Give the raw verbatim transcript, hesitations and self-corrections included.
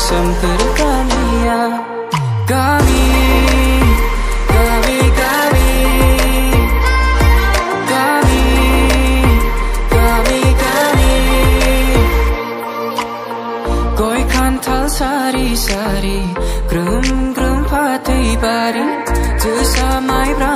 sempur kami ya. Kami, kami, kami, kami, kami, kami. Koi kantal sari-sari, grum-grum patai bari, sesamai